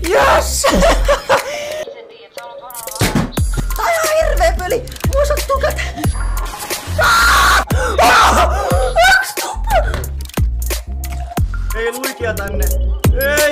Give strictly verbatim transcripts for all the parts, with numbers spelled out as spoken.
Yes! Tää on ihan hirveä peli! Mua sattuu käteen! Ei luikia tänne! Ei!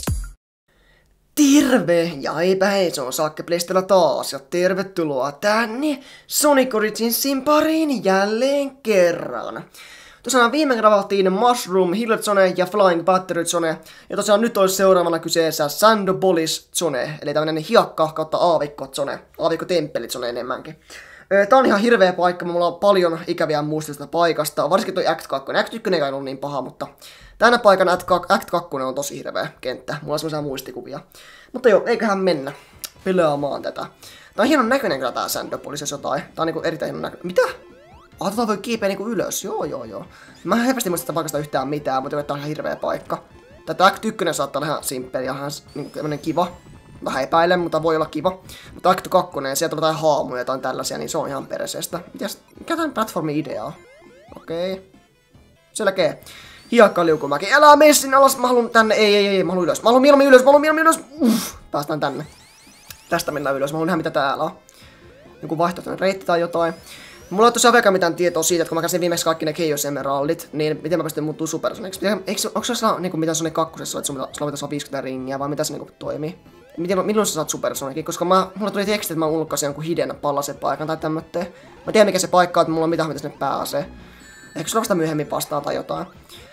Terve! Ja eipä hei, se on Saakke Playstella taas ja tervetuloa tänne Sonic Originsin pariin jälleen kerran. Tosiaan viime kerran valtiin Mushroom Hill Zone ja Flying Battery Zone. Ja tosiaan nyt olisi seuraavana kyseessä Sandopolis Zone, eli tämmönen hiakka kautta aavikko zone. Aavikko temppeli zone enemmänkin. Tää on ihan hirveä paikka, mulla on paljon ikäviä muistusta paikasta. Varsinkin toi Act kaksi. Act yksi ei ollut niin paha, mutta tänä paikan Act kaksi on tosi hirveä kenttä. Mulla on semmoisia muistikuvia. Mutta joo, eiköhän mennä pelaamaan tätä. Tää on hienon näköinen kyllä tää Sandopolis, jos jotain. Tää on niinku erittäin hienon näköinen. Mitä? Ah, tota voi kiipeä niinku ylös. Joo, joo, joo. Mä en helposti muista tätä paikasta yhtään mitään, mutta tää on ihan hirveä paikka. Tätä Act yksi saattaa olla ihan simppeli ja ihan niinku kiva. Vähän epäilen, mutta voi olla kiva. Mutta Act kaksi, sieltä on jotain haamuja ja jotain tällaisia, niin se on ihan perseestä. Mitäs, mikä tämän platformin idea on? Okei. Selkeä. Hiekkaliukumäki. Älä mene sinne alas, mä haluun tänne. Ei, ei, ei, mä haluun ylös. Mä haluun mieluummin ylös, mä haluun mieluummin ylös. Uff, päästään tänne. Tästä mennään ylös, mä haluun nähdä mitä täällä on. Joku vaihtoehtoinen reitti tai jotain. Mulla ei tosiaan vieläkään mitään tietoa siitä, että kun mä käsin viimeksi kaikki ne Chaos Emeraldit, niin miten mä pystyn muuttuu Supersoniciksi. Onko se niinku mitä Sonic kaksi, että sulla pitäisi olla viisikymmentä ringiä, vai mitä se niinku toimii? Miten, milloin sä saat Supersonicin? Koska mä, mulla tuli teksti, että mä ulkoisin jonkun hidden palasen paikan tai tämmötteen. Mä tiedän mikä se paikka on, että mulla on mitään, mitä sinne pääsee. Ehkä sulla vasta myöhemmin vastaa tai jotain.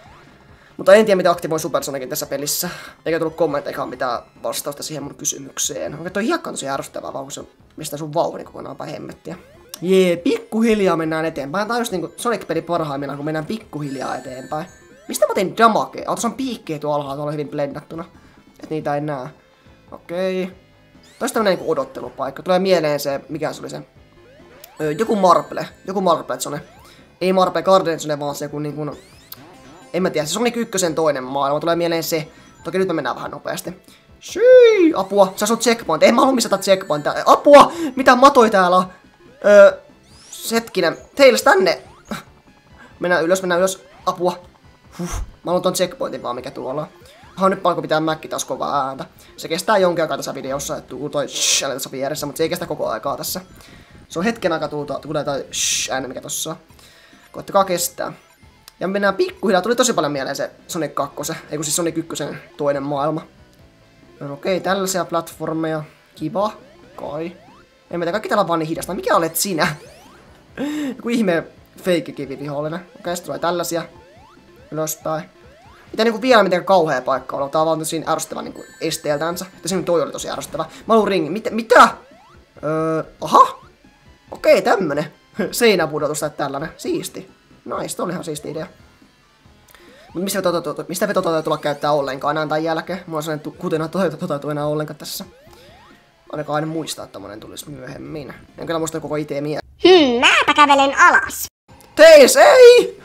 Mutta en tiedä mitä aktivoin Supersonicin tässä pelissä. Eikä tullut kommentteikaan mitään vastausta siihen mun kysymykseen. Onko toi hiekka on tosi ärsyttävää, vaan kun se mistä sun vauhani kokonaan päin hemmettiä. Jee, pikkuhiljaa mennään eteenpäin. Tää on just niinku Sonic-peli parhaimmillaan, kun mennään pikkuhiljaa eteenpäin. Mistä mä tein damakea? Tuossa on piikkejä tuolla alhaalla, tuolla hyvin blendattuna. Et niitä ei näe. Okei. Toista tämmönen niinku odottelupaikka. Tulee mieleen se, mikä se oli se? Öö, joku Marble. Joku Marble Zone. Ei Marble Garden Zone, vaan se joku niinku... En mä tiedä, se Sonic ykkösen toinen maailma. Tulee mieleen se. Toki nyt me mennään vähän nopeasti. Shii! Apua! Sä asut checkpoint. Ei mä halua missata checkpointia. Apua! Mitä matoi täällä on? Öö... Hetkinen. Tails tänne! Mennään ylös, mennään ylös. Apua! Huh. Mä haluan ton checkpointin vaan mikä tuolla on. Aha, nyt palko pitää mäkki taas kovaa ääntä. Se kestää jonkin aikaa tässä videossa, että tuu toi shh ääni tässä vieressä, mutta se ei kestä koko aikaa tässä. Se on hetken aikaa tulee toi shh ääni mikä tossa on. Koittakaa kestää. Ja mennään pikkuhiljaa, tuli tosi paljon mieleen se Sonic kaksi, ei kun siis Sonic yksi toinen maailma. No okei, okay, tällaisia platformeja. Kiva. Kai. En mä tiedä, kaikki täällä on vaan niin hidasta. Mikä olet sinä? Joku ihme feikkikivi vihollinen. Okei, okay, sitten tulee tällaisia. Ylöspäin. Mitä niinku vielä miten kauhea paikka on. Tää on vaan siinä ärsyttävä niinku esteeltänsä. Että siinä toi oli tosi ärsyttävä. Mä haluun ringin. Mitä? Mitä? Öö, aha! Okei, tämmönen. Seinäpudotus tai tällainen. Siisti. Nice, toi oli ihan siisti idea. Mut mistä vetotautua mistä vetotautua tulla käyttää ollenkaan enää tämän jälkeen? Mulla on sellainen kutena toteutu enää ollenkaan tässä. Ainakaan aina muistaa, että tommonen tulisi myöhemmin. En kyllä muista koko itemiä. Hmm, mäpä kävelen alas. Tails, ei!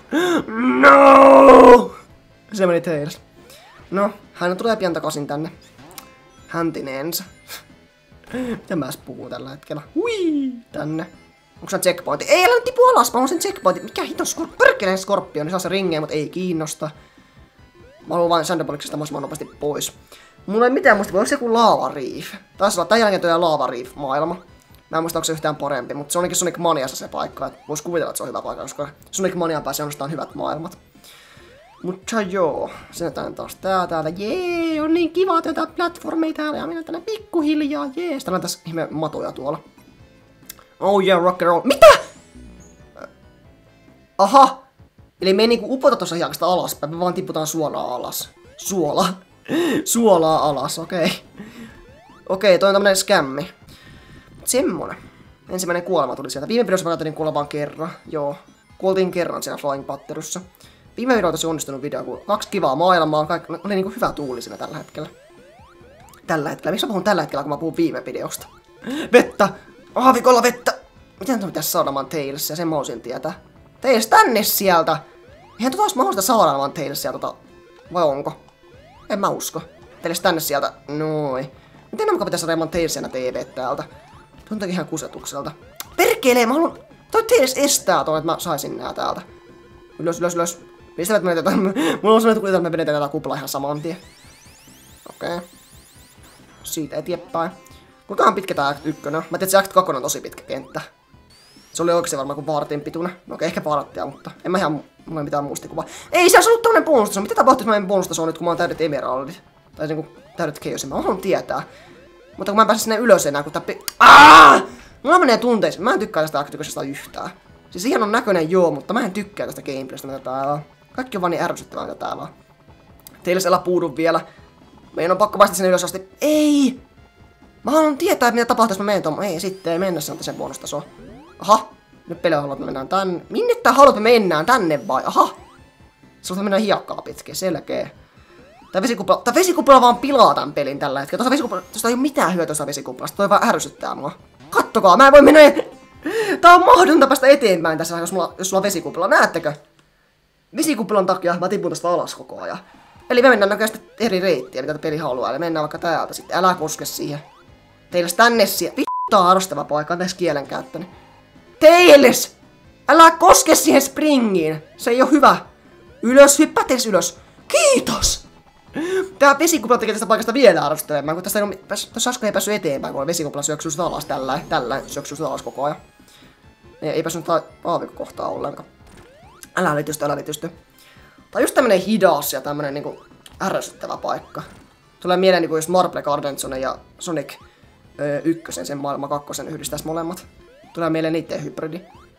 No! Se meni Tails. No, hän tulee pian takaisin tänne. Häntinensä. Mitä mä edes puhuu tällä hetkellä? Hui! Tänne. Onko se checkpointti? Ei, älä nyt tipu alas, mä haluan sen checkpointin. Mikä hito skor pörkkeleen skorpioni? Saa se ringejä, mutta ei kiinnosta. Mä haluan vain Sandopoliksesta mahdollisimman nopeasti pois. Mulla ei mitään muista, onko se joku Lava Reef? Taisi olla tämän jälkeen tuo Lava Reef maailma. Mä en muista, onko se yhtään parempi, mutta se on ainakin Sonic Maniassa se paikka. Vois kuvitella, että se on hyvä paikka, koska Sonic Maniaan pääsee ainoastaan hyvät maailmat. Mutta joo, sen taas tää täällä. Jee, on niin kiva tätä platformia täällä ja minä tänne pikkuhiljaa. Jee, täällä on tässä ihme matoja tuolla. Oh yeah, rock and roll. Mitä? Aha! Eli me ei niinku upota tossa hiekasta alaspäin, me vaan tiputaan suolaa alas. Suola. Suolaa alas, okei. Okay. Okei, okay, toi on tämmönen skämmi. Semmonen. Ensimmäinen kuolema tuli sieltä. Viime videossa mä katsoin kuolla vaan kerran. Joo. Kuoltiin kerran siellä Flying Batteryssä. Viime video on tosi onnistunut video, kun kaksi kivaa maailmaa. Kaikki oli niinku hyvä tuuli siinä tällä hetkellä. Tällä hetkellä. Miksi mä puhun tällä hetkellä, kun mä puhun viime videosta? Vettä! Aavikolla vettä! Miten tuon pitäisi saada vaan Tailsia? Sen mä osin tietää. Tails tänne sieltä! Eihän tota olisi mahdollista saada vaan Tailsia tota... Vai onko? En mä usko. Tails tänne sieltä. Noin. Miten nämä pitäisi saada vaan Tailsia T V täältä? Tuntuu ihan kusetukselta. Perkelee, mä haluan... Toi Tails estää tuon, että mä saisin nää täältä. Ylös, ylös, ylös. Mistä me menetään? Mulla on sellainen kuvitelma, että me menetään tätä kuplaa ihan saman tien. Okei. Okay. siitä eteenpäin. Kuinkahan pitkä tää Act yksi? Mä tiedän, että se Act kaksi on tosi pitkä kenttä. Se oli oikeesti varmaan kuin vartin pituinen. No okei, ehkä varttia, mutta en mä ihan, mulla ei mitään muistikuvaa. Ei, se on ollut toinen bonustaso. Mitä tapahtuu, jos mä menen bonustasoon nyt, kun mä oon täydet emeraldit? Tai niinku täydet chaosia. Mä haluan tietää. Mutta kun mä en pääse sinne ylös enää, kun tää pi... Aaaa! Mulla menee tunteisiin. Mä en tykkää tästä Act ykkösestä yhtään. Siis ihan on näköinen joo, mutta mä en tykkää tästä gameplaystä, mitä täällä on. Kaikki on vaan niin ärsyttävää, mitä täällä on. Teillä siellä puudu vielä. Meidän on pakko päästä sinne ylös asti. Ei! Mä haluan tietää, mitä tapahtuu, jos mä menen tuon. Ei, sitten ei mennä sen sen bonustasoon. Aha! Nyt peli haluat, että me mennään tänne. Minne tää haluat, että me mennään? Tänne vai? Aha! Se on mennään hiekkaa pitkin, selkeä. Tää vesikupla, tää vesikupla vaan pilaa tän pelin tällä hetkellä. Tuosta vesikupla, tuosta ei oo mitään hyötyä tuosta vesikuplasta. Toi vaan ärsyttää mua. Kattokaa, mä en voi mennä... Tää on mahdotonta päästä eteenpäin tässä, jos, mulla, jos sulla on vesikupla. Näettekö? Vesikuplan takia mä tipun tästä alas koko ajan. Eli me mennään oikeasti eri reittiä, mitä peli haluaa. Eli mennään vaikka täältä sitten. Älä koske siihen. Teille tänne siihen. Vittu on arvostava paikka, on tässä kielenkäyttöni. Teilles! Älä koske siihen springiin. Se ei oo hyvä. Ylös, hyppää teille ylös. Kiitos! Tää vesikupla tekee tästä paikasta vielä arvostavamman, kun tästä ei oo... Tässä äsken ei päässyt eteenpäin, kun vesikupla syöksyy sitä alas tällä. Tällä syöksyy sitä alas koko ajan. Ei, ei päässyt aavikkokohtaa ollenkaan. Älä liitysty, älä liitysty. Tää on just tämmönen hidas ja tämmönen niinku ärsyttävä paikka. Tulee mieleen niinku just Marble Garden ja Sonic öö, ykkösen, sen maailman kakkosen yhdistäis molemmat. Tulee mieleen niitten hybridi.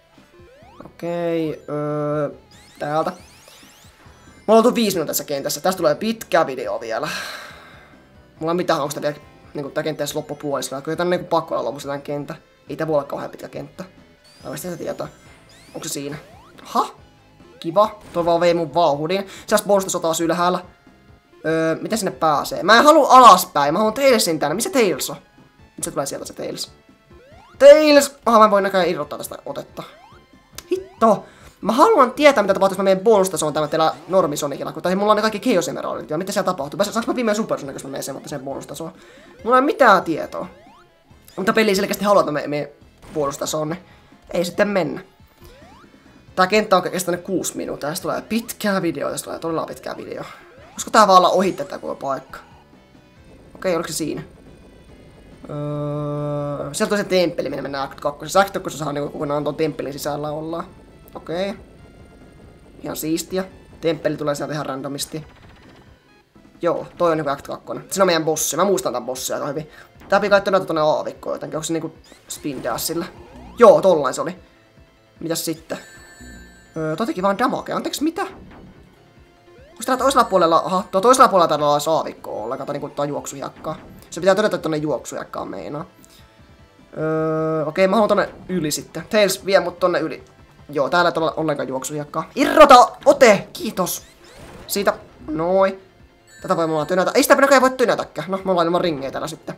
Okei, öö, täältä. Me ollaan oltu viisi minuuttia tässä kentässä. Tästä tulee pitkä video vielä. Mulla on mitään, onko tää vielä niinku tää kenttä edes loppupuolissa. Kyllä tää on niinku pakko olla lopussa tän kenttä. Ei tää voi olla kauhean pitkä kenttä. Tai sitä tietää. Onko se siinä? Ha? Kiva. Toi vaan vei mun vauhdin. Sellaista bonusta taas ylhäällä. Öö, miten sinne pääsee? Mä en halua alaspäin. Mä haluan Tailsin tänne. Missä Tails on? Nyt se tulee sieltä se Tails. Tails! Aha, mä voin näköjään irrottaa tästä otetta. Hitto! Mä haluan tietää, mitä tapahtuu, jos mä menen bonustasoon tällä normisonikilla. Kun tai mulla on ne kaikki Chaos Emeraldit. Ja mitä siellä tapahtuu? Saanko mä viimein Super Sonic, jos mä menen sen, sen bonustasoon? Mulla ei ole mitään tietoa. Mutta peli selkeästi haluaa, että mä menen bonustasoon, niin ei sitten mennä. Tää kenttä on kestänyt kuusi minuuttia. Tästä tulee pitkää video. Tästä tulee todella pitkää video. Koska tää vaan olla ohi tätä koko paikka. Okei, oliko se siinä? Öö, sieltä on se temppeli, minne mennään Act kaksi. Act kaksi saa niinku kokonaan tuon temppelin sisällä ollaan. Okei. Ihan siistiä. Temppeli tulee sieltä ihan randomisti. Joo, toi on niinku Act kaksi. Siinä on meidän bossi. Mä muistan tän bossia aika hyvin. Tää pitää kai tonne aavikkoon jotenkin. Onko se niinku spin dashilla? Joo, tollain se oli. Mitäs sitten? Öö, toi teki vaan damage. Anteeksi, mitä? Onko täällä toisella puolella... Aha, tuo toisella puolella täällä on saavikkoa ollenkaan. Tai niinku tuo juoksuhiakkaa. Se pitää todeta, että tonne juoksuhiakkaan meinaa. Öö, okei, mä haluan tonne yli sitten. Tails, vie mut tonne yli. Joo, täällä ei ole ollenkaan juoksuhiakkaa. Irrota ote! Kiitos! Siitä. Noin. Tätä voi mulla tynätä. Ei sitä näköjään voi tynätäkään. No, me ollaan ilman ringejä täällä sitten.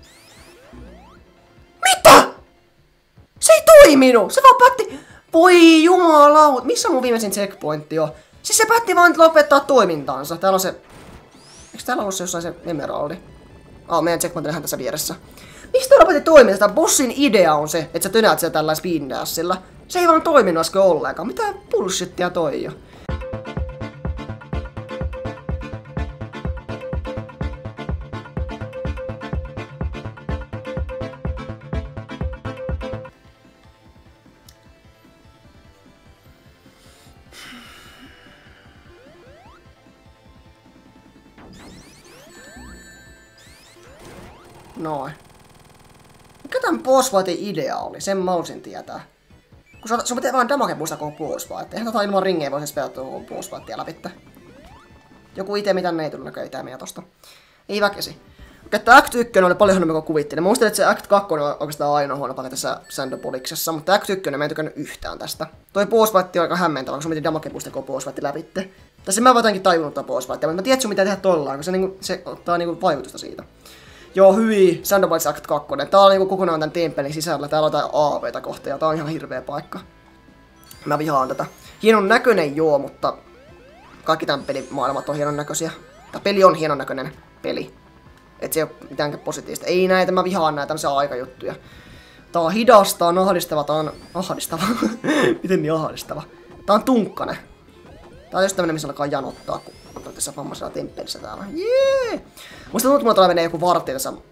Mitä? Se ei toiminut! Se vaan päätti... Voi jumalaut! Missä on mun viimeisin checkpointti jo? Siis se päätti vaan lopettaa toimintaansa. Täällä on se... Eikö täällä ollut se jossain se emeraldi? Ah, meidän checkpointti on tässä vieressä. Mistä lopetti toimintaa? Bossin idea on se, että sä tönäät siellä tällä speed dashilla. Se ei vaan toiminut äsken ollenkaan. Mitä bullshittia toi jo? Noin. Mikä tämän boss fightin idea oli? Sen mä olisin tietää. Kun sun pitää vaan damage boostaa koko boss fight. Eihän tota ilman ringejä voisi pelata koko boss fightia läpi. Joku itemi tänne ei tullut näköjään itemiä tosta. Ei väkesi. Okei, tää Act yksi oli paljon huonommin kuin kuvittelin. Mä muistelin, että se Act kaksi on oikeastaan ainoa huono paikka tässä Sandoboliksessa. Mutta Act yksi mä en tykännyt yhtään tästä. Toi boss fight on aika hämmentävä, kun sun piti damage boostaa koko boss fight läpi. Tässä mä oon jotenkin tajunnut tää boss fightia, mutta mä tiedän, että sun pitää tehdä tollaan, kun se, niinku, se ottaa niinku vaikutusta siitä. Joo, hyvin. Sandobites Act kaksi. Tää on niinku kokonaan tän temppelin sisällä. Täällä on jotain aaveita kohta ja tää on ihan hirveä paikka. Mä vihaan tätä. Hienon näköinen joo, mutta kaikki tän pelin maailmat on hienon näköisiä. Tää peli on hienon näköinen peli. Et se ei oo mitään positiivista. Ei näitä, mä vihaan näitä tämmösiä aikajuttuja. Tää on hidasta, tää on ahdistava, tää on ahdistava. Miten niin ahdistava? Tää on tunkkane. Tää on just tämmönen, missä alkaa janottaa, kun on tässä vammaisella temppelissä täällä. Jee! Musta tuntuu, että mulla tulee menee joku vartti tässä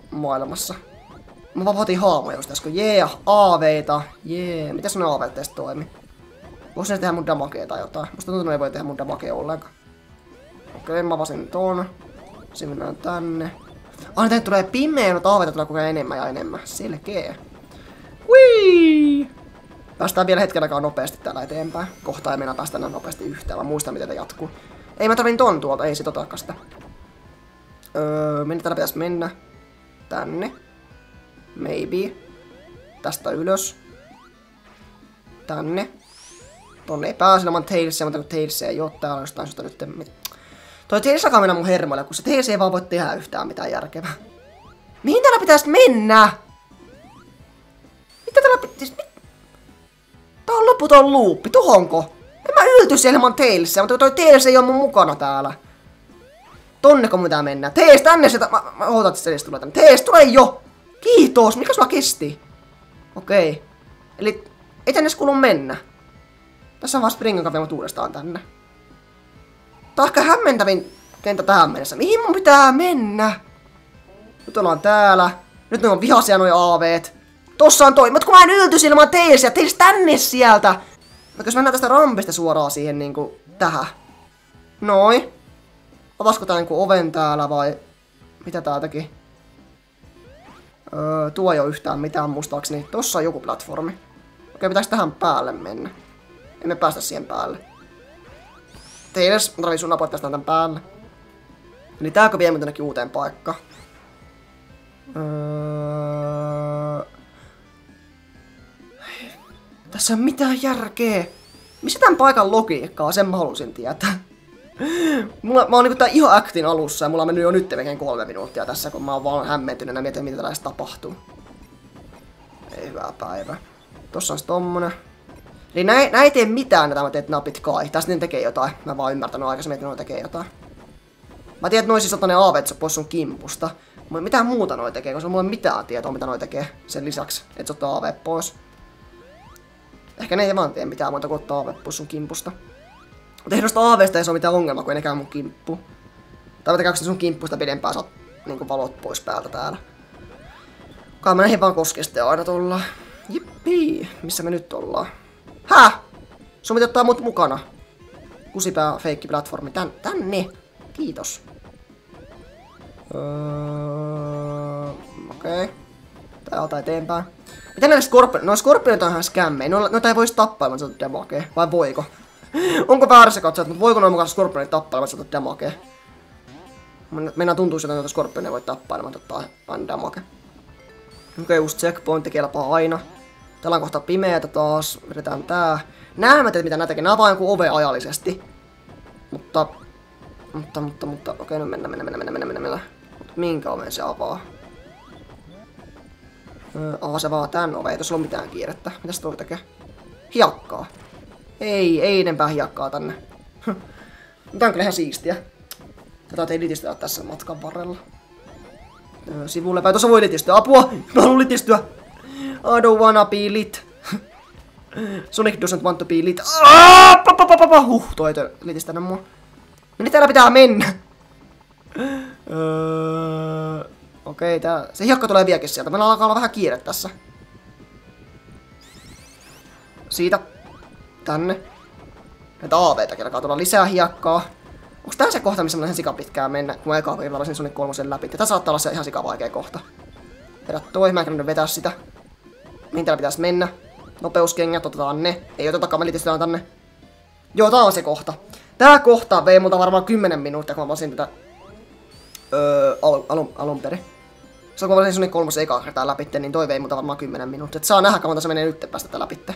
maailmassa. Mä vapautin haamoja just äsken. Jee, yeah, aaveita. Jee, yeah. Mitäs ne aaveet teistä toimi? Voisin ne tehdä mun damagea tai jotain? Musta tuntuu, että ne ei voi tehdä mun damagea ollenkaan. Okei, okay, mä avasin ton. Sitten mennään tänne. Aina tänne tulee pimeä, no aaveita tulee koko ajan enemmän ja enemmän. Selkeä. Whee! Päästään vielä hetken aikaa nopeasti täällä eteenpäin. Kohta ei mennä päästä enää nopeasti yhtään, mä muistan miten te jatkuu. Ei mä tarvin ton tuolta, ei sit otakaan sitä. Öö, minne täällä pitäis mennä? Tänne. Maybe. Tästä ylös. Tänne. Tonne ei pääse ilman Tailsia, mutta kun Tailsia ei oo täällä jostain syystä nyt. Toi Tails alkaa mennä mun hermoille, kun se Tails ei vaan voi tehdä yhtään mitään järkevää. Mihin täällä pitäis mennä? Mitä täällä pitäis... Tää on loputon luuppi, tuhonko? En mä ylty siellä ilman Tailsia, mutta toi Tails ei oo mun mukana täällä. Tonneko mitä mennään? Tails, tänne sitä... Mä, mä ootan, että Tails tulee tänne. Tails, tule jo! Kiitos, mikä sulla kesti? Okei. Eli ei tänne kuulu mennä. Tässä on vaan Springen kavemat uudestaan tänne. Tää on ehkä hämmentävin kenttä tähän mennessä. Mihin mun pitää mennä? Nyt ollaan täällä. Nyt ne on vihaisia noi aaveet. Tossa on toi. Mutta kun mä en yltys ilman Tailsia. Tails tänne sieltä. Vaikka jos mennään tästä rampista suoraan siihen niinku tähän. Noi. Avasko tää niinku oven täällä vai... Mitä tää teki? Öö, tuo ei oo yhtään mitään muistaakseni. Tossa on joku platformi. Okei, pitäis tähän päälle mennä. Emme päästä siihen päälle. Tails, mä tarvitsen sun apua tästä tän päälle. Eli tääkö vie mut jonnekin uuteen paikkaan? Öö... Tässä on mitään järkeä. Missä tän paikan logiikkaa? Sen mä halusin tietää. Mulla, mä oon niinku tää ihan actin alussa ja mulla on mennyt jo nyt melkein kolme minuuttia tässä, kun mä oon vaan hämmentynyt ja mietin, mitä tällaista tapahtuu. Ei hyvää päivää. Tossa on tommonen. Eli nää, nää ei tee mitään, että mä teet napit kai. Tässä ne tekee jotain. Mä oon vaan ymmärtänyt aikaisemmin, että ne tekee jotain. Mä tiedän, että noin siis ottaa ne aaveet pois sun kimpusta. Mutta mitään muuta noi tekee, koska mulla ei mitään tietoa, mitä noi tekee sen lisäksi, että se ottaa aaveet pois. Ehkä ne ei vaan tee mitään muuta kuin ottaa aaveet pois sun kimpusta. Mutta eihän noista aaveista ei se ole mitään ongelmaa, kun ei nekään mun kimppu. Tai käykö sun kimppusta pidempään, saat niinku valot pois päältä täällä. Kai mä näihin vaan koskee sitten aina tullaan. Jippii, missä me nyt ollaan? Häh? Sun pitää ottaa mut mukana. Kusipää feikki platformi. Tän, tänne. Kiitos. Öö, Okei. Okay. Tää alta eteenpäin. Miten näille skorpionit? Noi skorpionit on ihan skämmejä. No, noita ei voisi tappaa, ilman saatu damagea. Vai voiko? Onko väärässä katsojat, mutta voiko noin mukaan skorpionit tappaa, ilman saatu damagea? Mennään tuntuu siltä, että noita skorpionia voi tappaa, ilman ottaa aina damagea. Okei, okay, uusi checkpointti kelpaa aina. Täällä on kohta pimeätä taas. Vedetään tää. Nää mä tiedän mitä nää tekee. Nää vaan joku ove ajallisesti. Mutta... Mutta, mutta, mutta... Okei, okay, nyt mennään, mennään, mennään, mennään, mennään, mennään. Mutta minkä oven se avaa? Öö, avaa se vaan tän ove. Ei tossa ole mitään kiirettä. Mitäs toi tekee? Hiakkaa. Ei, ei enempää hiakkaa tänne. Tää on kyllä ihan siistiä. Tätä ei litistää tässä matkan varrella. Öö, sivulle päin. Tossa voi litistyä. Apua! Mä haluun litistyä! I don't wanna be lit. Sonic doesn't want to be lit. Huh, toi ei litistänyt mua. Minne täällä pitää mennä? Öö, Okei, tää... Se hiekka tulee vieläkin sieltä. Meillä alkaa olla vähän kiire tässä. Siitä. Tänne. Näitä aaveitakin alkaa tulla lisää hiekkaa. Onks tää se kohta, missä mä ihan sikapitkään mennä, kun mä ekaa virralla Sonic kolmosen läpi? Tää saattaa olla se ihan sikavaikea kohta. Vedä toi, mä en käynyt vetää sitä. Mihin täällä pitäis mennä? Nopeuskengät, otetaan ne. Ei otetakaan, me litistetään tänne. Joo, tää on se kohta. Tää kohta vei multa varmaan kymmenen minuuttia, kun mä vasin tätä... Öö, alun, alun, alun perin. Se on kun mä vasin Sonic kolmosen ekaa kertaa läpi, niin toi vei multa varmaan kymmenen minuuttia. Et saa nähdä, kun se menee nyt päästä tätä läpi.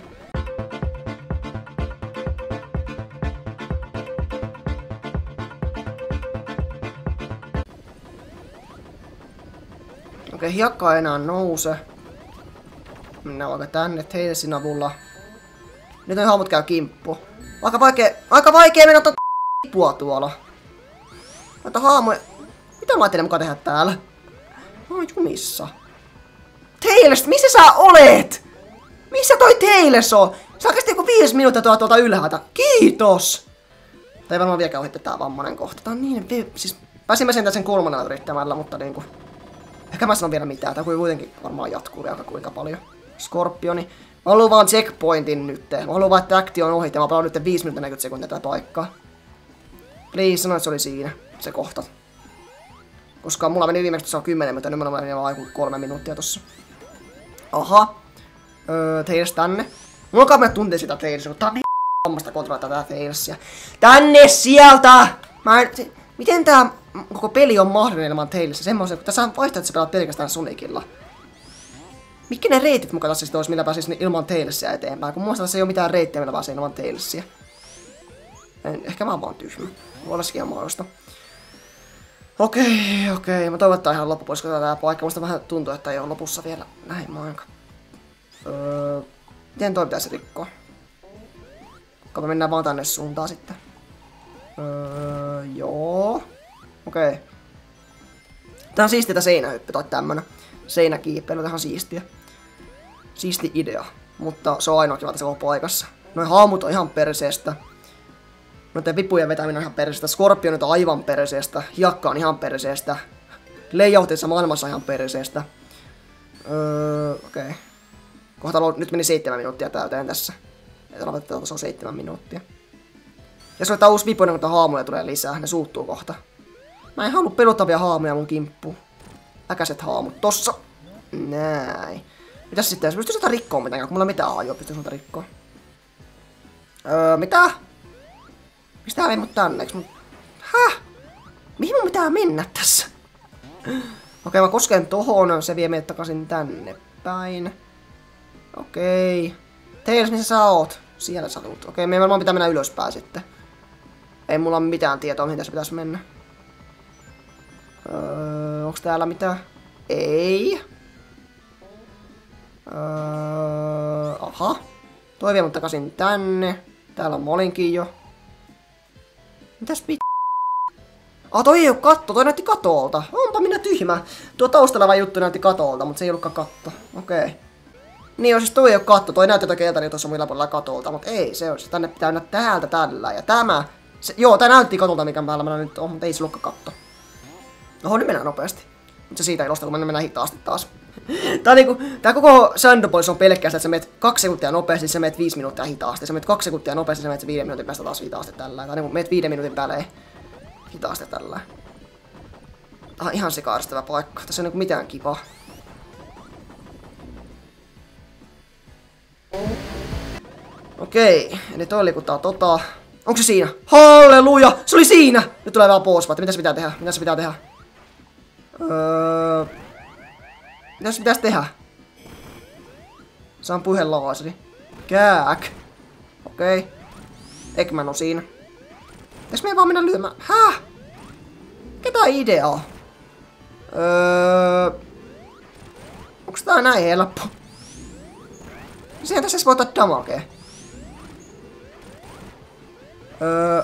Okei, hiekka ei enää nouse. Mennään vaikka tänne Tailsin avulla. Nyt on hahmot käy kimppu. Aika vaikee, aika vaikee mennä ottaa kippua tuolla. Mutta haamoja... Mitä mä ajattelin mukaan tehdä täällä? Mä oon jumissa. Tails, missä sä olet? Missä toi Tails on? Sä oikeesti joku viisi minuuttia tuolta, tuolta ylhäältä. Kiitos! Tai ei varmaan vieläkään ohitte tää vammanen kohta. Tää on niin... Siis pääsimme sen sen kolmannella yrittämällä, mutta niinku... Ehkä mä sanon vielä mitään, tää kuitenkin varmaan jatkuu vielä kuinka paljon. Skorpioni. Mä haluan vaan checkpointin nyt. Mä haluan vaan, että akti on ohi. Mä palaan nyt viisi minuuttia neljäkymmentä sekuntia tätä paikkaa. Please, sano, että se oli siinä. Se kohta. Koska mulla meni viimeksi tuossa kymmenen minuuttia, nyt mulla meni vaan kolme minuuttia tossa. Aha. Öö, Tails tänne. Mulla on kai mennä tuntea sitä Tailsia, kun tää on niin hammasta kontrollata tätä Tailsia. Tänne sieltä! Mä en... Miten tää koko peli on mahdollinen ilman Tailsia? Semmoisen, kun tässä on vaihtoehto, että sä pelaat pelkästään Sonicilla. Mitkä ne reitit mukaan tässä olisi, millä pääsis ilman Tailsia eteenpäin? Kun muista tässä ei ole mitään reittiä, millä pääsee ilman Tailsia. En, ehkä mä oon vaan tyhmä. Voi olla sekin mahdollista. Okei, okei. Mä toivon, että ihan loppupuolisko tää paikka. Musta vähän tuntuu, että ei ole lopussa vielä näin maailman. Öö, miten toi pitäisi rikkoa? Kun me mennään vaan tänne suuntaan sitten. Öö, joo. Okei. Tää on siistiä tää seinähyppy tai tämmönen. Seinäkiipeily, tää on siistiä. Siisti idea. Mutta se on ainoa kiva tässä koko paikassa. Noin haamut on ihan perseestä. Noiden vipujen vetäminen on ihan perseestä. Skorpionit on aivan perseestä. Hiakka on ihan perseestä. Layoutissa maailmassa on ihan perseestä. Öö, okei. Okay. Kohta nyt meni seitsemän minuuttia täyteen tässä. Että lopetetaan, se on seitsemän minuuttia. Ja se on uusi vipu, kun haamuja tulee lisää. Ne suuttuu kohta. Mä en halua pelottavia haamuja mun kimppuun. Äkäiset haamut. Tossa. Näin. Mitäs sitten, jos pystyy sitä rikkoa mitenkään, kun mulla mitään ajoa pystyy sitä rikkoa. Öö, mitä? Mistä ei mut tänne? Mun... Häh? Mihin mun pitää mennä tässä? Okei, mä kosken tohon, se vie meidät takaisin tänne päin. Okei. Tails, missä sä oot? Siellä sä tulet. Okei, meidän varmaan pitää mennä ylöspäin sitten. Ei mulla ole mitään tietoa, mihin tässä pitäisi mennä. Öö, onks täällä mitään? Ei. Öö, aha. Toi vie mut takaisin tänne. Täällä on molinkin jo. Mitäs pit... Ah, toi ei oo katto, toi näytti katolta. Onpa minä tyhmä. Tuo taustalla vaan juttu näytti katolta, mutta se ei ollutkaan katto. Okei. Okay. Niin, siis toi ei oo katto, toi näytti jotain keltainen tuossa muilla puolella katolta, mutta ei se on. Tänne pitää mennä täältä tällä. Ja tämä... Se, joo, tää näytti katolta, mikä päällä mä nyt on, mutta ei se ollutkaan katto. Oho, nyt mennään nopeasti. Mutta se siitä ilosta, kun me mennään hitaasti taas. Tää, niinku, tää koko Sandopolis on pelkkää, että sä meet kaksi sekuntia nopeasti, sä meet viisi minuuttia hitaasti. Sä meet kaksi sekuntia nopeasti, sä meet viiden minuutin päästä taas hitaasti tällä. Tai niinku meet viiden minuutin päälle hitaasti tällä. Tää on ihan sikaaristavä paikka. Tässä ei niinku mitään kivaa. Okei, eli toi liikutaan tota. Onko se siinä? Halleluja! Se oli siinä! Nyt tulee vähän boss fight. Mitä se pitää tehdä? Mitä se pitää tehdä? Öö... Mitä se pitäisi tehdä? Saan puheen laaseri. Kääk. Okei. Okay. Eggman on siinä. Pitäis meidän vaan mennä lyömään? Häh? Ketä ideaa? Öö... Onks tää näin helppo? Sehän tässä voi ottaa damagea. Öö...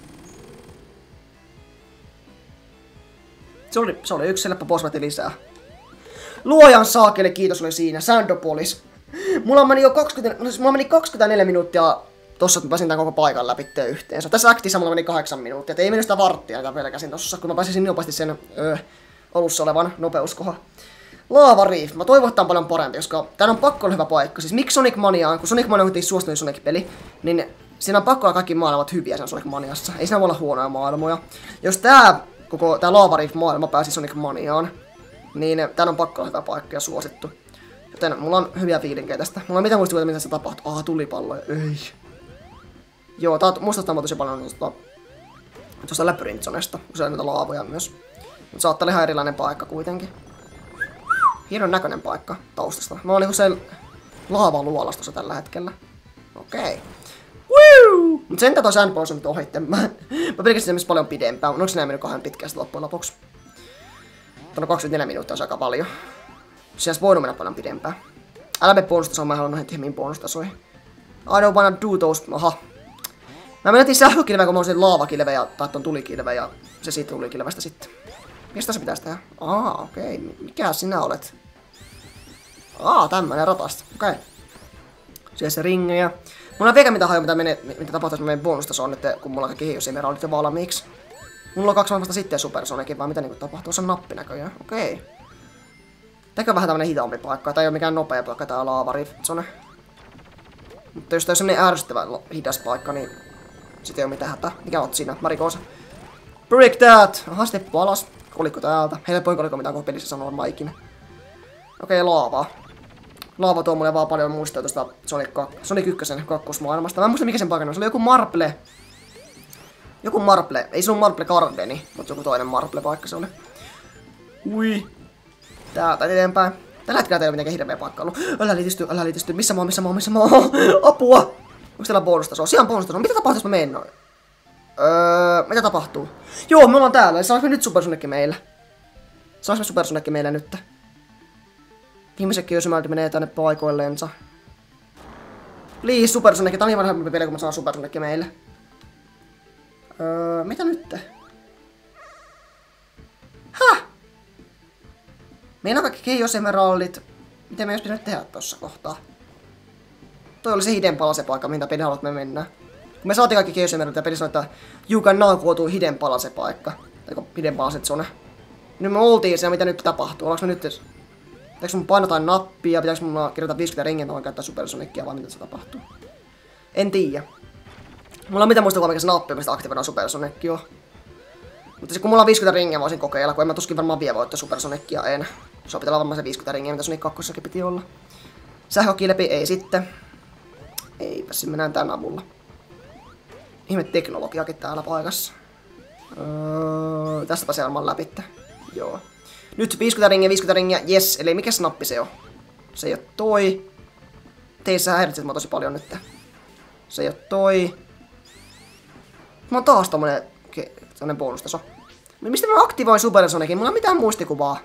Se oli, se oli yksi helppo boss fight lisää. Luojan saakeli, kiitos oli siinä. Sandopolis. Mulla meni jo kaksikymmentä, mulla meni kaksikymmentäneljä minuuttia tossa, että mä pääsin tän koko paikan läpi yhteensä. Tässä aktissa mulla meni kahdeksan minuuttia. Et ei mennyt sitä varttia näitä pelkäsin tossa, kun mä pääsin nopeasti sen öö, alussa olevan nopeuskohan. Lava Reef. Mä toivon, että tää on paljon parempi, koska tää on pakko olla hyvä paikka. Siis miksi Sonic Mania on, kun Sonic Mania on kuitenkin suosituin Sonic-peli, niin siinä on pakko olla kaikki maailmat hyviä sen Sonic Maniassa. Ei siinä voi olla huonoja maailmoja. Jos tää koko tää Lava Reef maailma pääsi Sonic Maniaan, niin tää on pakko olla hyvä paikka ja suosittu. Joten mulla on hyviä fiilinkejä tästä. Mulla on mitään muistikuvia, mitä se tapahtuu. Ah, tulipalloja. Ei. Joo, tää muistuttaa tosi paljon tuosta, tuosta Labyrinth-zonesta, kun siellä on niitä laavoja myös. Mut saattaa olla ihan erilainen paikka kuitenkin. Hienon näköinen paikka taustasta. Mä oon niinku se laavaluolastossa tällä hetkellä. Okei. Woo! Mut sen toi Sandbox on nyt ohitte. Mä, mä pelkästään myös paljon pidempään. Onko se näin mennyt kahden pitkään loppujen lopuksi? Tuon kaksikymmentäneljä minuuttia on aika paljon. Se olisi voinut mennä paljon pidempään. Älä mene bonustasoon, mä haluan noihin tyhmiin bonustasoihin. I don't wanna do those. Aha. Mä menetin sähkökilveä, kun mä olisin laavakilve ja tai ton tulikilve ja se siitä tulikilvestä sitten. Mistä se pitäisi tehdä? Aa, okei. Okay. Mikä sinä olet? Aa, tämmönen ratasta. Okei. Okay. Siellä se ringejä. Mulla on vielä mitä hajua, mitä, menee, mitä tapahtuu, jos mä menen bonustasoon nyt, kun mulla on kaikki hiiosimieralit jo valmiiksi. Mulla on kaksi vasta sitten Super Sonicin, vaan mitä niinku tapahtuu? Se on nappi näköjään. Okei. Okay. Tääkö on vähän tämmönen hitaampi paikka. Tää ei oo mikään nopea paikka tää laavariftsone. Mutta jos tää on semmonen ärsyttävä hidas paikka, niin sit ei oo mitään hätää. Mikä oot siinä? Marikoosa. Break that! Aha, steppu alas. Kolikko täältä. Helpoin kolikko mitään koko pelissä sanoa varmaan ikinä. Okei, okay, laavaa. Laava tuo mulle vaan paljon muistaa tosta Sonic, Sonic yksi kakkosmaailmasta. Mä en muista mikä sen paikan on. Se oli joku Marple. Joku Marple. Ei se ollut Marple Gardeni, mutta joku toinen Marple paikka se oli. Ui. Täältä eteenpäin. Tällä hetkellä ei ole mitenkään hirveä paikka ollut. Älä liitysty, älä liitysty. Missä mä oon, missä mä oon, missä mä oon? Apua! Onko täällä bonustasoa? Siellä on bonustasoa. Mitä tapahtuu, jos mä menen noin? Öö, mitä tapahtuu? Joo, me ollaan täällä. Saanko me nyt Super Sonic meillä? Saanko me Super Sonic meillä nyt? Viimeiset köysimältä menee tänne paikoilleensa. Please, Super Sonic. Tää on niin vanha peli, kun mä saan Super Sonic meille. Öö, mitä nyt? Häh? Meillä on kaikki Chaos Emeraldit. Miten me olisi pitänyt tehdä tossa kohtaa? Toi oli se Hidden Palace paikka, mihin tää peli haluat me mennä. Kun me saatiin kaikki Chaos Emeraldit ja peli sanoi, että you can now go to Hidden Palace paikka. Tai Hidden Palace zone. Nyt me oltiin siellä, mitä nyt tapahtuu. Ollaanko me nyt... Pitääkö mun painaa jotain nappia, pitääkö mun kirjoittaa viisikymmentä ringiä, että voin käyttää Super Sonicia, vai mitä se tapahtuu? En tiedä. Mulla on mitään muistaa, mikä se nappi, mistä aktivoidaan Super Sonic on. Mutta kun mulla on viisikymmentä ringiä, voisin kokeilla, kun en mä tuskin varmaan vielä voittaa Super Sonicia en. Se pitää olla varmaan se viisikymmentä ringiä, mitä Sonic kakkosessakin piti olla. Sähkökilpi ei sitten. Eipä se mennään tän avulla. Ihme teknologiakin täällä paikassa. Öö, tästäpä se varmaan läpitte. Joo. Nyt viisikymmentä ringiä, viisikymmentä ringiä, yes. Eli mikä nappi se on? Se ei oo toi. Teissä häiritset mä tosi paljon nyt. Se ei oo toi. Mä oon taas tommonen, tommonen bonustaso. Mistä mä aktivoin Super Sonicin? Mulla ei mitään muistikuvaa.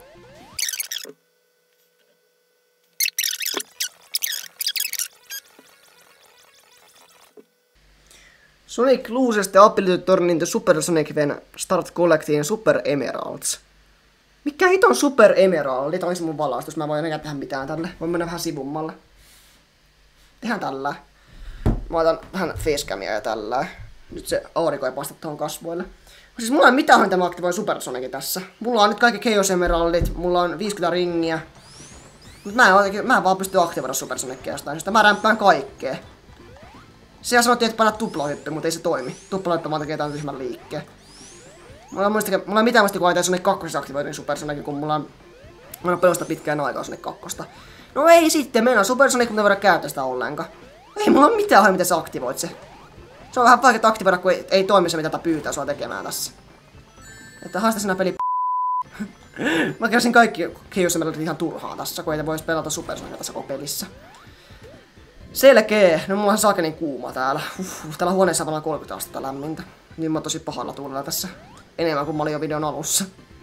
Sonic loses the ability to turn into Super Sonic when start collecting Super Emeralds. Mikä hiton Super Emeraldi? Tämä olisi mun valaistus. Mä voin enää tehdä mitään tälle. Voin mennä vähän sivummalle. Tehdään tällä. Mä otan vähän facecamia ja tällä. Nyt se aurinko ei paista tuohon kasvoille. Siis mulla ei mitään, mitä mä aktivoin Super Sonicin tässä. Mulla on nyt kaikki Chaos Emeraldit. Mulla on viisikymmentä ringiä. Mut mä en, mä en vaan pysty aktivoida Super Sonicia jostain syystä. Mä rämpään kaikkea. Siellä sanottiin, että painaa tuplahyppy, mutta ei se toimi. Tuplahyppy vaan tekee tämän tyhmän liikkeen. Mulla on, muista, mulla on mitään muista, kun ajatellaan Sonic kaksi aktivoitin Super Sonic, kun mulla on... Mulla on pelosta pitkään aikaa Sonic kaksi. No ei sitten, meillä on Super Sonic, mutta ei voida käyttää sitä ollenkaan. Ei mulla on mitään ohjaa, miten sä aktivoit se. Se on vähän vaikea aktivoida, kun ei, ei toimi se, mitä tätä pyytää sua tekemään tässä. Että haista sinä peli Mä käsin kaikki Chaos Emeraldit ihan turhaan tässä, kun ei voisi pelata Super Sonica tässä koko pelissä. Selkeä. No mulla on saakeli kuuma täällä. Uff, täällä huoneessa on kolmekymmentä astetta lämmintä. Niin mä oon tosi pahalla tuulella tässä. Enemmän kuin mä olin jo videon alussa.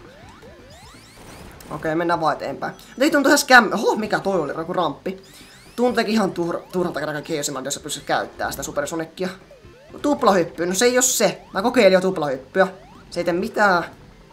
Okei, mennään vaan eteenpäin. Ei tuntuu ihan skäm... Oho, mikä toi oli? Joku ramppi. Tuntuukin ihan tur turhalta käydä Chaos Emerald, jos sä pystyt käyttämään sitä Super Sonicia. Tuplahyppy. No se ei oo se. Mä kokeilin jo tuplahyppyä. Se ei tee mitään.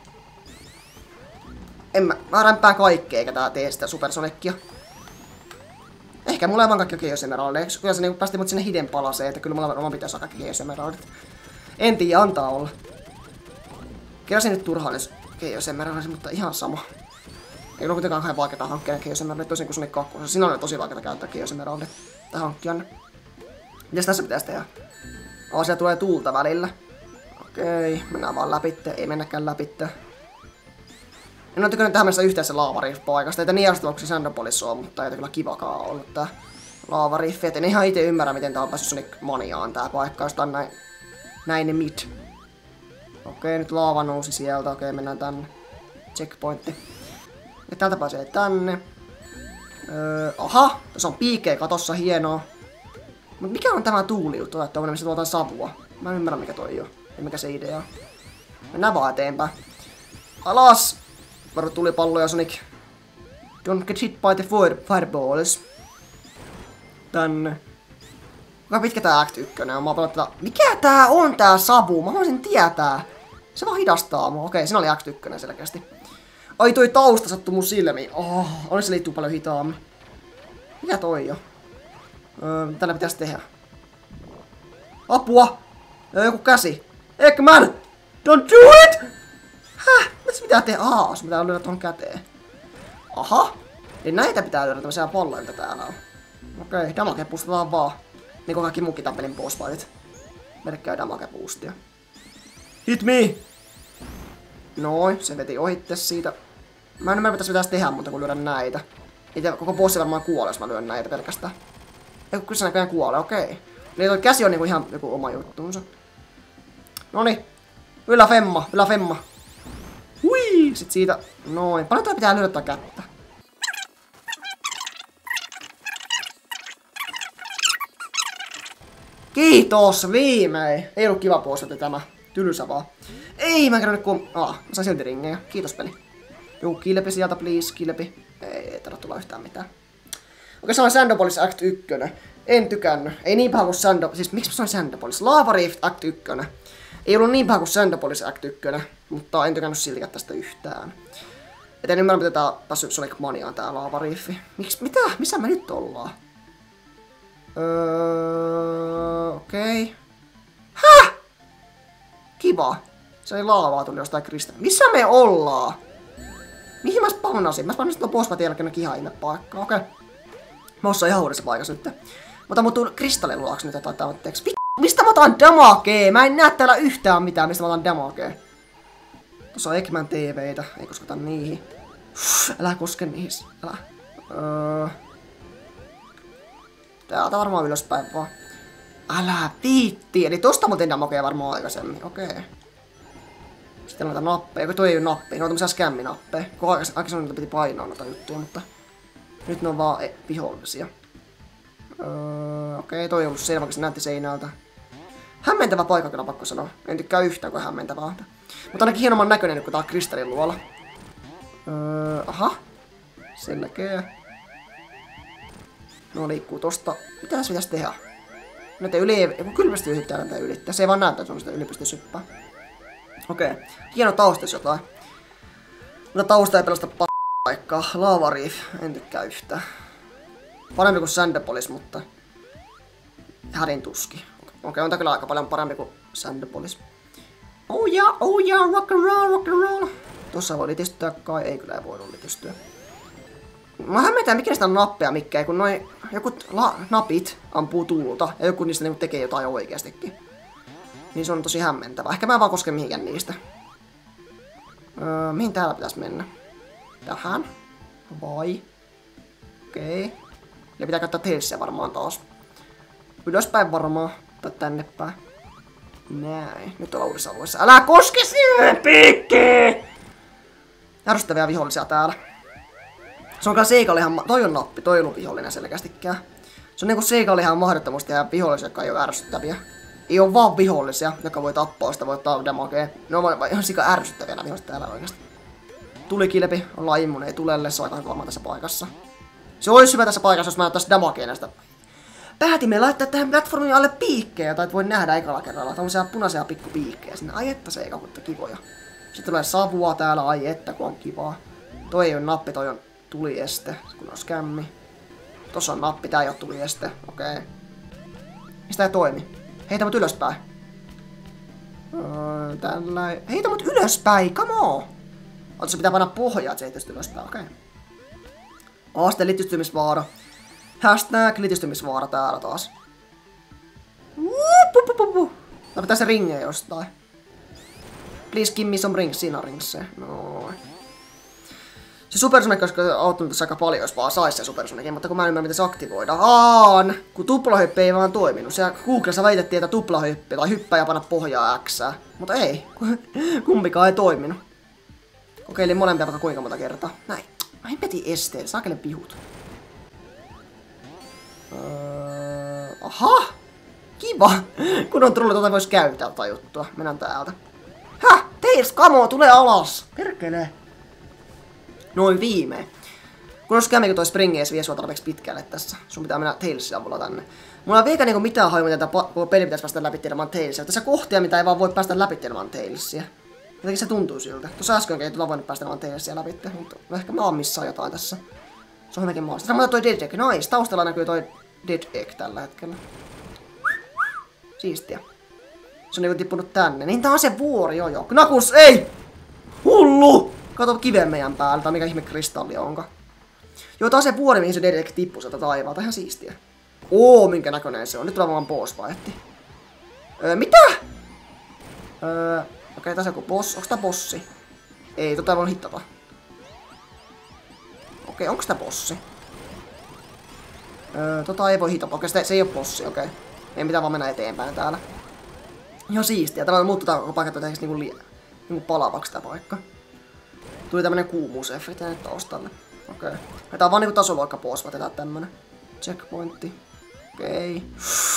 En mä... Mä rämpään kaikkea, eikä tää tee sitä Super Sonicia. Ehkä mulla ei vaan kaikki Chaos Emeraldeja. Kyllä se niinku päästi mut sinne Hidden Palaceen, että kyllä mulla oman pitäisi olla kaikki Chaos Emeraldit. En tiedä, antaa olla. Keräsin nyt turhaan Chaos Emeraldit, mutta ihan sama. Ei ole kuitenkaan ihan vaikeeta hankkia Chaos Emeraldit, tosin kuin Sonic kaksi. Siinä on tosi vaikeeta käyttää Chaos Emeraldit. Tai hankkia ne. Mitäs tässä pitäisi tehdä? Oh, siellä tulee tuulta välillä. Okei, mennään vaan läpitte. Ei mennäkään läpitte. En ole tykännyt tähän mennessä yhteensä laavariffi-paikasta. Ei tää niin järjestelmä kuin Sandopolis on, mutta ei kyllä kivakaan ollut tää laavariffi. Et en ihan ite ymmärrä, miten tää on päässyt Sonic Maniaan tää paikka, jos tää on näin, näin ne mid. Okei, nyt laava nousi sieltä. Okei, mennään tänne. Checkpointti. Ja täältä pääsee tänne. Öö, aha, tässä on piikkejä katossa, hienoa. Mut mikä on tämä tuulijuttu, että on missä tuotaan savua? Mä en ymmärrä mikä toi on. Ei mikä se idea on. Mennään vaan eteenpäin. Alas! Varo tulipalloja, Sonic. Don't get hit by the fire fireballs. Tänne. Kuinka pitkä tää Act yksi on? Mä tätä... Mikä tää on tää savu? Mä haluaisin tietää. Se vaan hidastaa mua. Okei, siinä oli Act yksi selkeästi. Ai toi tausta sattuu mun silmiin. Oh, onneksi se liittyy paljon hitaammin. Mikä toi on? Öö, tällä pitäisi tehdä. Apua! Öö, joku käsi. Eggman! Don't do it! Häh? Mitä pitää tehdä? Ahaa, se pitää lyödä tuohon käteen. Aha! Eli näitä pitää lyödä tämmöisiä palloja, mitä täällä on. Okei, okay, damage boostataan vaan. Niin kuin kaikki muukin tappelin boss fightit. Merkkää damage boostia. Hit me! Noin, se veti ohitte siitä. Mä en ymmärrä, mitä se pitäisi tehdä, mutta kun lyödä näitä. Itse koko bossi varmaan kuolee, jos mä lyön näitä pelkästään. Eikö kyllä se näköjään kuolee, okei. Okay. Eli toi käsi on niinku ihan joku oma juttuunsa. Noni. Ylä femma, ylä femma. Hui! Sit siitä, noin. Paljon toi pitää lyödä kättä? Kiitos, viimein. Ei ollut kiva puolesta tämä. Tylsä vaan. Ei, mä en kerran nyt kun... Ah, mä sain silti ringejä. Kiitos peli. Juu, kilpi sieltä, please, kilpi. Ei, ei tarvitse tulla yhtään mitään. Okei, se on Sandopolis Act yksi. En tykännyt. Ei niin paha kuin Sandopolis... Siis miksi mä sanoin Sandopolis? Lava Rift Act yksi. Ei ollut niin paha kuin Sandopolis Act yksi, mutta en tykännyt siltikään tästä yhtään. Et en ymmärrä, miten tää päässyt Sonic Maniaan tää Lava Riffi. Miks? Mitä? Missä me nyt ollaan? Öö... Okei. Okay. Häh? Kiva. Se oli laavaa tuli jostain kristallia. Missä me ollaan? Mihin mä spawnasin? Mä spawnasin tuon bossfightin jälkeen ihan ihme paikka. Okei. Okay. Mä oon ihan uudessa paikassa nyt. Mutta mun tuu kristallin luoksi nyt jotain tavoitteeksi. Mistä mä otan damagee? Mä en näe täällä yhtään mitään, mistä mä otan damagee. Tuossa on Eggman T V:itä. Ei kosketa niihin. Älä koske niihin. Älä. Öö... Täältä varmaan ylöspäin vaan. Älä viitti. Eli tosta muuten damagea varmaan aikaisemmin. Okei. Okay. Sitten noita nappeja. Kun toi ei oo nappeja. Ne on tämmösiä skämminappeja. Kun aikaisemmin niitä piti painaa noita juttuja, mutta... Nyt ne on vaan e vihollisia. Öö, Okei, okay, toi ei ollut selvä, kun se näytti seinältä. Hämmentävä paikka kyllä pakko sanoa. En tykkää yhtään, kun hämmentävää. Mutta ainakin hienomman näköinen nyt, kun tää on kristallin luola. Öö, aha. Selkeä. No liikkuu tosta. Mitä se pitäisi tehdä? Näitä yli ei... Joku kylmästi yrittää näitä ylittää. Se ei vaan näyttää, että se on sitä ylipistyssyppää. Okei. Okay. Hieno taustas jotain. Mutta tausta ei pelasta p*** paikkaa. Lava Reef. En tykkää yhtään. Parempi kuin Sandopolis, mutta... Hädin tuski. Okei, okay, on tää kyllä aika paljon parempi kuin Sandopolis. Oh yeah, oh yeah, rock and roll, rock and roll. Tossa voi litistyä kai, ei kyllä ei voinut litistyä. Mä hämmentää, mikä sitä on nappeja mikkei, kun noin joku napit ampuu tuulta ja joku niistä niinku tekee jotain oikeastikin. Niin se on tosi hämmentävää. Ehkä mä en vaan koske mihinkään niistä. Öö, mihin täällä pitäisi mennä? Tähän. Vai? Okei. Okay. Ja pitää käyttää Tailsia varmaan taas. Ylöspäin varmaan. Tai tänne päin. Näin. Nyt ollaan uudessa alueessa. Älä koske siihen piikkiin! Järsyttäviä vihollisia täällä. Se on kyllä Seikalihan... Toi on nappi. Toi ei ollut vihollinen selkeästikään. Se on niinku Seikalihan mahdottomasti ja vihollisia, jotka ei oo ärsyttäviä. Ei oo vaan vihollisia, jotka voi tappaa sitä, voi ottaa damagea. Ne on vaan ihan sika ärsyttäviä nämä viholliset täällä oikeesti. Tulikilpi, ollaan immunei tulelle, se on aika hankala tässä paikassa. Se olisi hyvä tässä paikassa, jos mä ottaisin damagea näistä. Päätimme laittaa tähän platformiin alle piikkejä, tai et voi nähdä ekalla kerralla. Tämmöisiä punaisia pikkupiikkejä sinne. Ai että se ei mutta kivoja. Sitten tulee savua täällä, ai että kun on kivaa. Toi ei oo nappi, toi on tulieste, kun on skämmi. Tossa on nappi, tää ei oo tulieste, okei. Okay. Mistä ei toimi? Heitä mut ylöspäin. Öö, tällä... Heitä mut ylöspäin, come on! Oletko se pitää panna pohjaa, että se heittäisi ylöspäin, okei. Okay. Oh, sitten litistymisvaara. Hashtag litistymisvaara täällä taas. Mä pitää se ringejä jostain. Please give me some rings, siinä on ringse. Noin. Se Supersonic olisi auttanut tässä aika paljon, jos vaan sais se Supersonicin, mutta kun mä en ymmärrä, miten se aktivoidaan. Aan! Kun tuplahyppi ei vaan toiminut. Siellä Googlessa väitettiin, että tuplahyppi tai hyppää ja panna pohjaa Xää. Mutta ei. Kumpikaan ei toiminut. Kokeilin molempia vaikka kuinka monta kertaa. Näin. Mä hempetin esteen. Saakele pihut. Öö, aha! Kiva! Kun on tullut, tuota vois käyttää tai juttua. Mennään täältä. Häh! Tails, kamo, tule alas! Perkele! Noin viimein. Kun on skämmi, kun toi Springees vie sua tarpeeksi pitkälle tässä. Sun pitää mennä Tailsin avulla tänne. Mulla ei vielä niinku mitään hajua, mitä tämä peli pitäisi päästä läpi ilman Tailsia. Tässä kohtia, mitä ei vaan voi päästä läpi ilman Tailsia. Jotenkin se tuntuu siltä. Tuossa äskenkin ei tulla voinut päästä ilman Tailsia läpi, mutta ehkä mä oon missään jotain tässä. Se on hyvinkin maasta. Samoin toi Dead Egg. Nice. Taustalla näkyy toi Dead Egg tällä hetkellä. Siistiä. Se on niinku tippunut tänne. Niin tää on se vuori, joo joo. Knuckles, ei! Hullu! Kato kiven meidän päällä, tai mikä ihme kristalli onka. Joo, taas se vuori, mihin se direct tippui sieltä taivaalta. Ihan siistiä. Oo, minkä näköinen se on. Nyt tulee vaan boss fightti. Öö, mitä? Öö, okei, okay, tässä on joku boss. Onks tää bossi? Ei, tota voi hittata. Okei, okay, onks tää bossi? Öö, tota ei voi hitata. Okei, okay, se ei oo bossi, okei. Okay. Ei mitään vaan mennä eteenpäin täällä. Ihan siistiä. Tämä muuttuu tää koko paikka jotenkin niinku, li niinku palavaksi tää paikka. Tuli tämmönen kuumuuseffekti tänne taustalle. Okei. Okay. Tää on vaan niinku tasoloikka boss, vaan tehdään tämmönen. Checkpointti. Okei. Okay.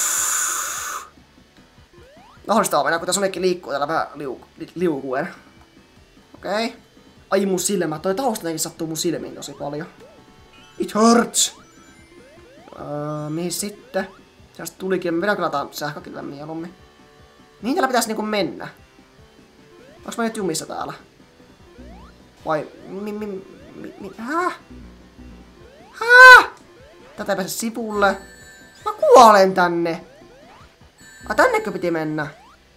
Mahdollista on mennä, kun tässä Sonic liikkuu täällä vähän liu li liukuen. Okei. Okay. Ai mun silmät. Toi tausta jotenkin sattuu mun silmiin tosi paljon. It hurts! Öö, mihin sitten? Sieltä tulikin. Mä vedän kyllä tää sähkökilven mieluummin. Mihin täällä pitäisi niinku mennä? Onks mä nyt jumissa täällä? Vai... Mi, mi, mi, mi, häh? Häh? Tätä ei pääse sivulle. Mä kuolen tänne. Ai tännekö piti mennä?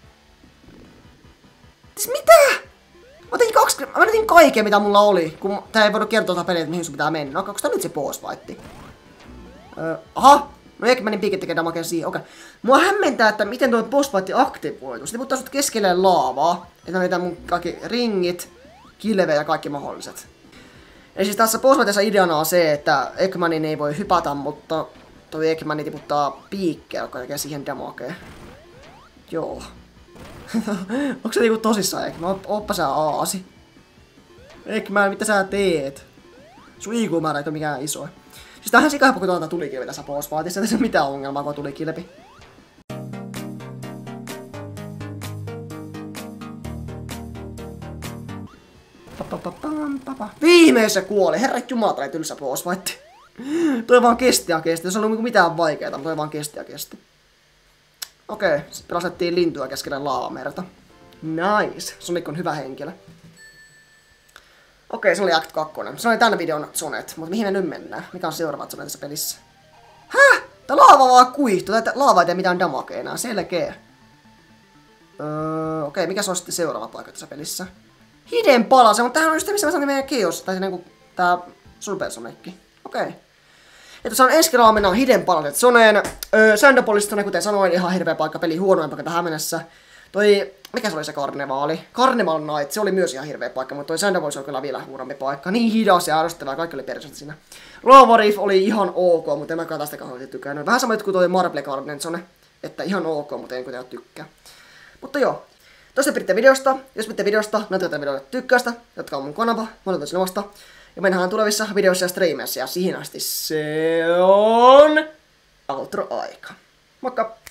Siis mitä? Mä otin kaksi... Mä otin kaiken mitä mulla oli. Kun tää ei voida kertoa tätä peliä, mihin sun pitää mennä. Onko tää nyt se boss fightti? Öö, aha! No eikä mä niin piikin tekee damakea siihen, okei. Okay. Mua hämmentää, että miten tuo boss fightti aktivoitu. Se tiputtaa sut keskelleen laavaa. Että mä vedän mun kaikki ringit, kilve ja kaikki mahdolliset. Eli siis tässä boss fightissa ideana on se, että Eggmanin ei voi hypätä, mutta toi Eggman tiputtaa piikkeä, joka tekee siihen damakea. Joo. Onko se niinku tosissaan Eggman? Oppa sä aasi. Eggman, mitä sä teet? Sun I Q-määrä ei ole mikään iso. Siis tämähän sikahappu, kun tuolta tulikilpi tässä boss fightissa. Ei tässä mitään ongelmaa, kun tulikilpi. Viimeisessä kuoli! Herra jumala, tää oli tylsä boss fight. Toi vaan kesti ja kesti. Se ei ollut mitään vaikeeta, mutta toi vaan kesti ja kesti. Okei, okay, sitten pelastettiin lintua keskellä laavamerta. Nice! Sonic on hyvä henkilö. Okei, se oli Act kaksi. Se oli tämän videon zonet, mutta mihin me nyt mennään? Mikä on seuraavat zonet tässä pelissä? Häh? Tää laava vaan kuihtuu. Tää laava ei tee mitään damakea enää, selkeä. Öö, okei, mikä se on sitten seuraava paikka tässä pelissä? Hidden palase, mutta tämähän on just se, missä mä sanoin meidän Chaos, tai se niinku tää Super Sonic. Okei. Ja tuossa on ensi kerralla mennään Hidden Palaset zoneen. Öö, Sandopolista, kuten sanoin, ihan hirveä paikka, peli huonoin paikka tähän mennessä. Toi, mikä se oli se karnevaali? Carnival Night, se oli myös ihan hirveä paikka, mutta toi Sandopolis oli kyllä vielä huonompi paikka. Niin hidas ja ärsyttävää, kaikki oli perusteltu siinä. Lava Reef oli ihan ok, mutta en mäkään tästä kauheasti tykännyt. Vähän sama kuin toi Marble Garden Zone, että ihan ok, mutta en kuitenkaan tykkää. Mutta joo. Tosta piditte videosta, jos piditte videosta, näytetään videolle tykkäystä, jotka on mun kanava, mä olen tosi novasta. Ja me nähdään tulevissa videoissa ja streameissa, ja siihen asti se on outro-aika. Moikka!